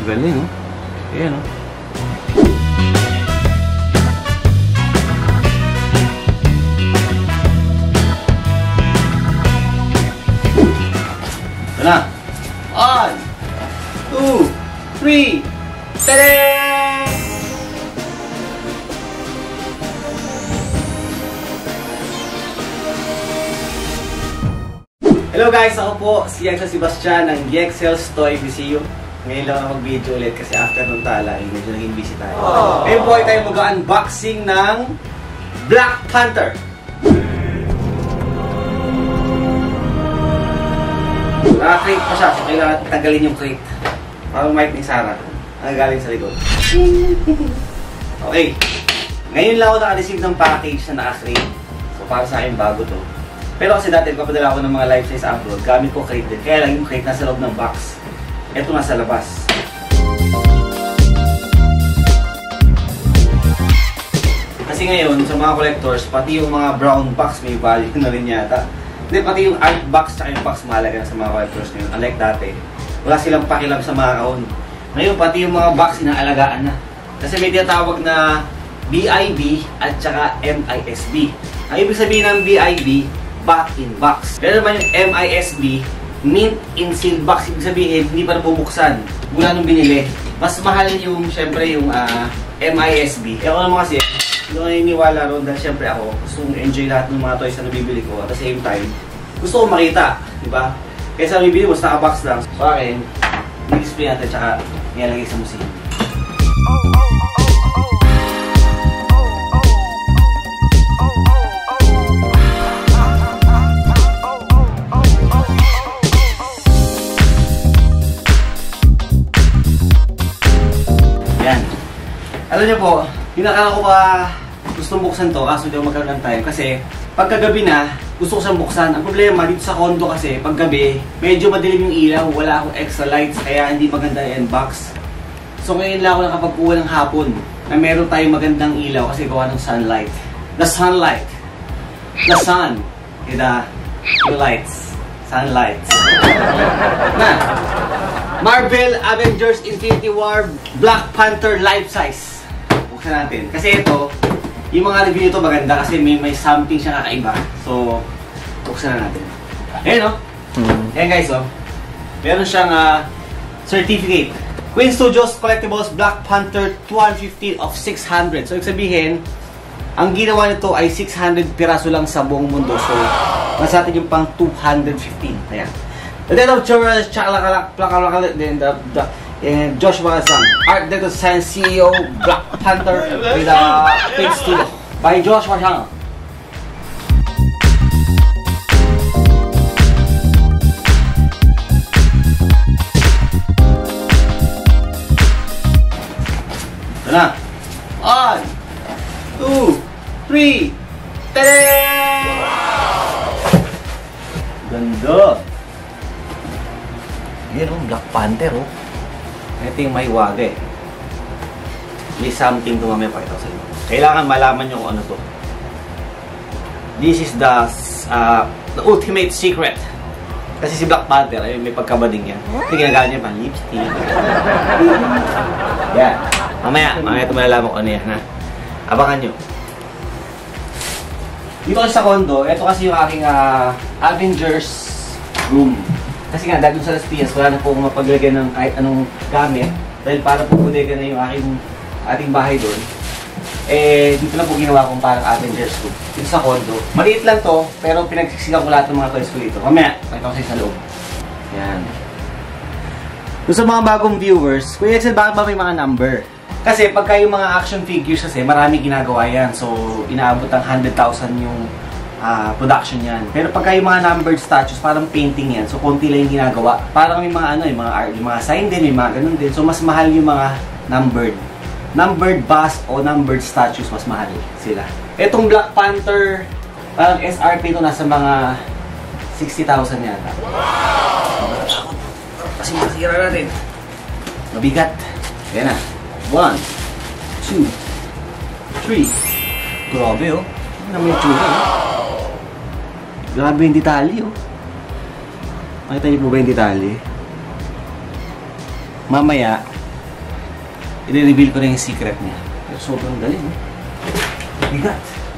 Galing, no? Ayan, no? Ito na. 1, 2, 3. Tada! Hello guys! Ako po si Excel Sebastian ng Excels Toy Museum. Ngayon lang ako mag-video ulit kasi after nung tala, medyo naging busy tayo. Ngayon po ay tayo mag-unboxing ng Black Panther. Naka-crate pa siya, so kailangan tagalin yung crate. Parang mic ni Sarah, nagagaling sa likod. Okay, ngayon lang ako naka-receive ng package na naka-crate. So para sa akin bago to. Pero kasi dati kapadala ako ng mga life size abroad, gamit ko crate din. Kaya lang yung crate nasa loob ng box. Ito nasa labas. Kasi ngayon, sa mga collectors, pati yung mga brown box may value na rin yata. Hindi, pati yung art box at yung box mahalaga sa mga collectors ngayon. Unlike dati, wala silang pakialam sa mga kahon. Ngayon, pati yung mga box inaalagaan na. Kasi may tinatawag na BIB at saka MISB. Ang ibig sabihin ng BIB, back in box. Pero naman yung MISB, mint in sealed box. Ibig sabihin, hindi pa nabubuksan mula nung binili. Mas mahal yung, syempre, yung MISB. Ako naman kasi, hindi ko naniniwala ron dahil syempre ako, gusto kong enjoy lahat ng mga toys na nabibili ko. At the same time, gusto kong makita, di ba? Kaya sa nabibili mo, naka-box lang. So akin, i-display natin tsaka nilalagay sa museum. Yan. Alam niyo po, pinaka ko pa gustong buksan to kaso hindi ako magkaroon ng time kasi pagkagabi na, gusto ko siyang buksan. Ang problema dito sa condo kasi paggabi, medyo madilim yung ilaw, wala akong extra lights kaya hindi maganda yung unbox. So ngayon lang ako nakapagkuha ng hapon na meron tayong magandang ilaw kasi gawa ng sunlight. The sunlight. The sun. The lights. Sunlights. Na. Marvel Avengers Infinity War Black Panther Life Size. Buksan natin. Kasi ito, yung mga review nito maganda kasi may something siya kakaiba. So, buksan na natin. Ayan o. Ayan guys o. Meron siyang certificate. Queen Studios Collectibles Black Panther 250 of 600. So, ibig sabihin, ang ginawa nito ay 600 piraso lang sa buong mundo. So, mas natin yung pang 215. Ayan. The death of Joshua and Joshua Sang, Art Director and CEO Black Panther with Queen Studio by Joshua Sang. Ito na. 1, 2, 3. Tada! Ganda! Yan o, Black Panther o. Ito yung may wage. May something to mamaya pakita ko sa inyo. Kailangan malaman nyo kung ano to. This is the ultimate secret. Kasi si Black Panther, ay may pagkabading yan. Ito ginagawa niya pa, lipstick. Yan. Mamaya ito malalaman ko ano yan, ha? Abangan nyo. Dito kasi sa condo, ito kasi yung aking Avengers room. Kasi nga, dahil sa Las Piñas, wala na po akong mapaglagay ng kahit anong gamit. Dahil para po bodega na yung ating bahay doon. Eh, dito na po ginawa kong parang Avengers room. Dito sa condo. Maliit lang to, pero pinagsiksikan ko lahat ng mga toys ko dito. Mamaya, pakita ko sa loob. Yan. Doon sa mga bagong viewers, Kuya Excel, bakit ba may mga number? Kasi pagka yung mga action figures kasi, marami ginagawa yan. So, inaabot ang 100,000 yung production yan. Pero pagka yung mga numbered statues, parang painting yan. So, konti lang yung ginagawa. Parang may mga yung mga sign din, may mga ganun din. So, mas mahal yung mga numbered. Numbered bust o numbered statues, mas mahal sila. Etong Black Panther, parang SRP ito nasa mga 60,000 yata. Wow! Kasi masira natin. Mabigat. Ayan na. 1, 2, 3. Grabe oh. Ano naman yung tsura oh. Grabe yung detalye, oh. Makita niyo po ba yung detalye? Mamaya, i-reveal ko na yung secret niya. Pero sobrang galing, eh. Bigat.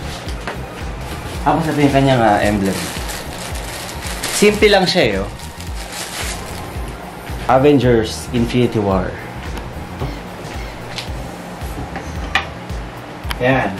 Tapos ito yung kanyang emblem. Simple lang siya, eh, oh. Avengers Infinity War. Yan.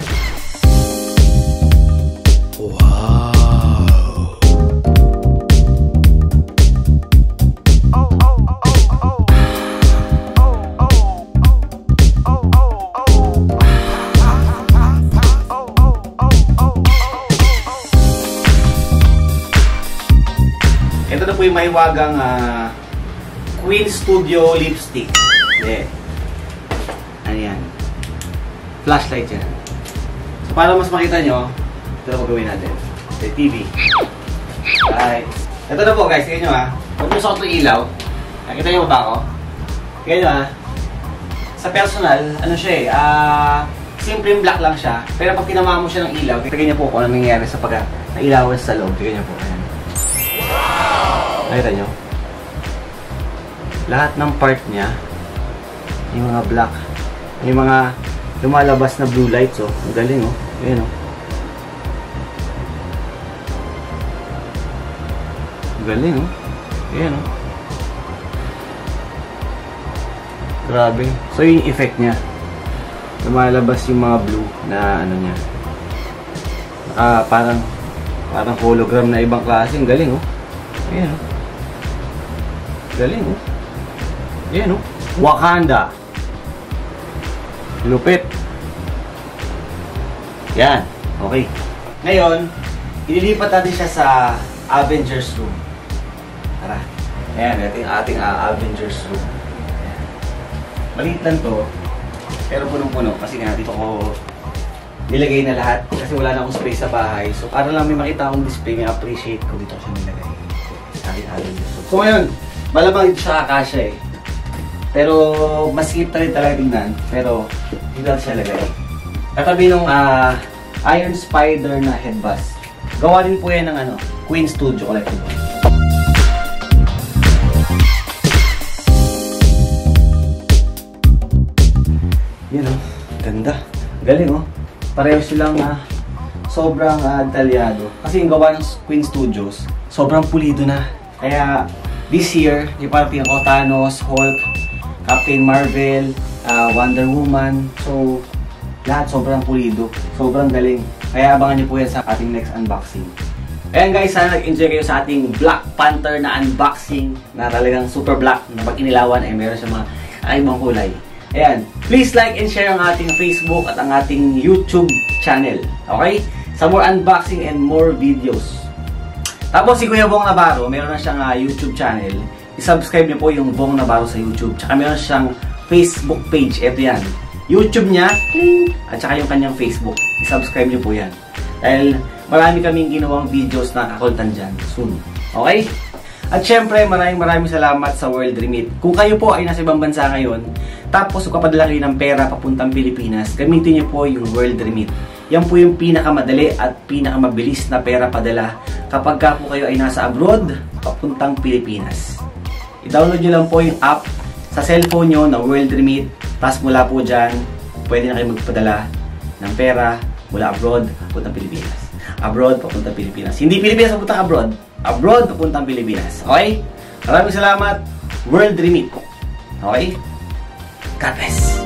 Ito na po yung mahiwagang Queen Studio lipstick. Yeah. Ano yan? Flashlight yan. So para mas makita nyo, ito na po gawin natin. Okay, TV. Right. Ito na po guys, tingnan nyo ha. Huwag nyo sa itong ilaw. Nakita nyo ba ako? Tingnan nyo ha. Sa personal, ano siya eh, simple black lang siya. Pero pag tinamaan mo siya ng ilaw, tingnan nyo po kung ano nangyayari sa pagka-ilawan sa loob. Tingnan nyo po. Ayan. Nakita nyo? Lahat ng part niya, yung mga black, yung mga lumalabas na blue lights, oh. Ang galing, oh. Ayan, oh. Ang galing, oh. Ayan, oh. Grabe. So, yung effect niya, lumalabas yung mga blue na ano niya. Parang hologram na ibang klase. Ang galing, oh. Ayan, oh. Galing, oh. Ayan, oh. Wakanda. Lupit. Yan. Okay. Ngayon, ililipat natin siya sa Avengers room. Tara. Ayan, ito yung ating Avengers room. Ayan. Maliit lang to. Pero punong-puno. Kasi nga, dito ko nilagay na lahat. Kasi wala na akong space sa bahay. So, para lang may makita akong display, may appreciate ko dito siya nilagay. Ating Avengers room. So, ngayon, malamang dito siya kakasya eh. Pero, masikip na rin talaga tingnan. Pero, hindi lang siya lagay. Katabi nung Iron Spider na headbus. Gawa din po yan ng Queen Studio Collectible. Yan o. Ganda. Galing o. Pareho silang sobrang detalyado. Kasi yung gawa ng Queen Studios, sobrang pulido na. Kaya, this year, yung parating ako, Thanos, Hulk, Captain Marvel, Wonder Woman. So, lahat sobrang pulido. Sobrang galing. Kaya abangan niyo po yan sa ating next unboxing. Ayan guys, sana nag-enjoy kayo sa ating Black Panther na unboxing na talagang super black na pag inilawan ay meron siya mga ibang kulay. Ayan. Please like and share ang ating Facebook at ang ating YouTube channel. Okay? Sa more unboxing and more videos. Tapos si Kuya Bong Navarro, meron na siyang YouTube channel. I-subscribe niyo po yung Bong Navarro sa YouTube. Tsaka meron siyang Facebook page. Ito yan. YouTube niya. At saka yung kanyang Facebook. I-subscribe niyo po yan. Dahil marami kaming ginawang videos na kakultan dyan. Soon. Okay? At syempre, maraming salamat sa World Remit. Kung kayo po ay nasa ibang bansa ngayon, tapos kapadala kayo ng pera papuntang Pilipinas, gamitin niyo po yung World Remit. Yan po yung pinakamadali at pinakamabilis na pera padala kapag ka po kayo ay nasa abroad, papuntang Pilipinas. I-download nyo lang po yung app sa cellphone nyo na World Remit. Tapos mula po dyan, pwede na kayo magpadala ng pera mula abroad, papuntang Pilipinas. Abroad, papuntang Pilipinas. Hindi Pilipinas, papuntang abroad. Abroad, papuntang Pilipinas. Okay? Maraming salamat. World Remit. Okay? God bless.